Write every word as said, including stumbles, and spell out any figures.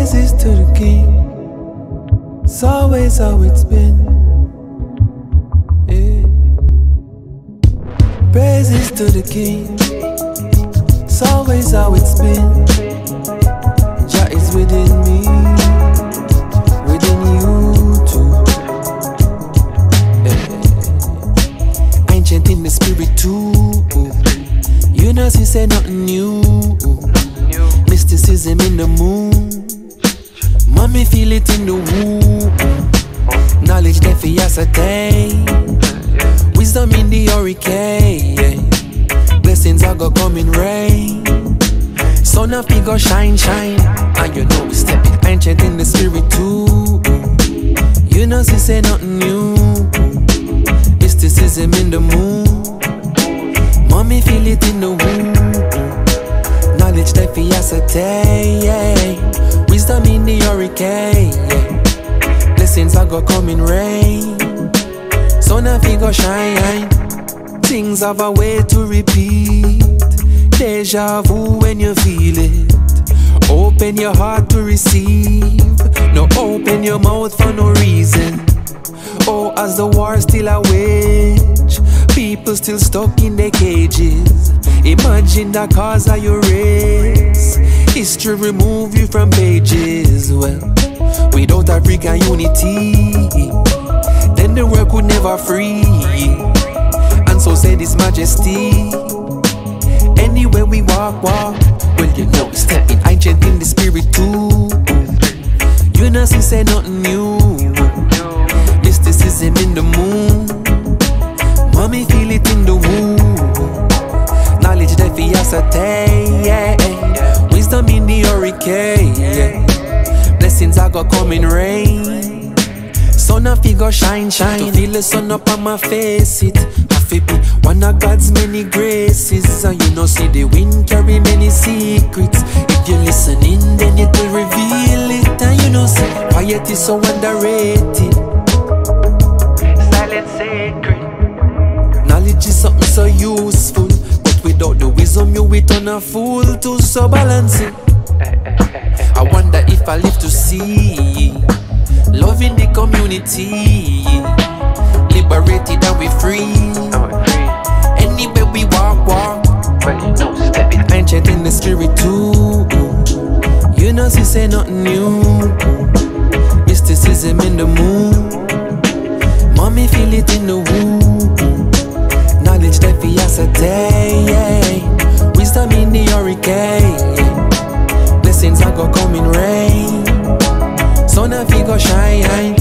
Praises to the King. It's always how it's been. Yeah. Praises to the King. It's always how it's been. Jah is within me, within you too. Yeah. Ancient in the spirit too. You know she say nothing new. Mysticism in the moon. Mommy feel it in the womb. Knowledge that fi ascertain. Wisdom in the hurricane. Blessings are go come in rain. Sun of me go shine, shine. And you know we stepping ancient in the spirit too. You know she say nothing new. Mysticism in the moon. Mommy feel it in the womb. Knowledge that fi ascertain. Wisdom in the hurricane. Blessings are go come in rain. Sun of me go shine. Things have a way to repeat. Deja vu when you feel it. Open your heart to receive. No open your mouth for no reason. Oh, as the war still a wage, people still stuck in their cages. Imagine the cause of your race. History remove you from pages. Well, without African unity, then the world could never free. And so said His Majesty. Anywhere we walk, walk. Well, you know, stepping ancient in the spirit too. You know, she say nothing new. Mysticism in the moon. Mommy feel it in the womb. Knowledge that fi ascertain, yeah. Wisdom in the hurricane, yeah. Blessings are go come in rain. Sun of fi go shine, shine. To feel the sun up on my face, it have be one of God's many graces. And you know see the wind carry many secrets. If you listening, then it will reveal it. And you know see quiet is so underrated. Silent sacred. Knowledge is something so useful, but without the wisdom you will turn a fool to so balance it. I wonder if I live to see love in the community, liberated and we free. Anywhere we walk, walk. Ancient in the spirit too. You know she say nothing new. Mysticism in the moon. Mommy feel it in the womb. Knowledge that fi ascertain. Wisdom in the hurricane. Blessings are go come in rain. Sun of fi go shine.